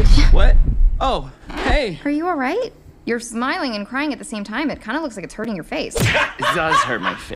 boyfriend? What? Oh, hey. Are you all right? You're smiling and crying at the same time. It kind of looks like it's hurting your face. It does hurt my face.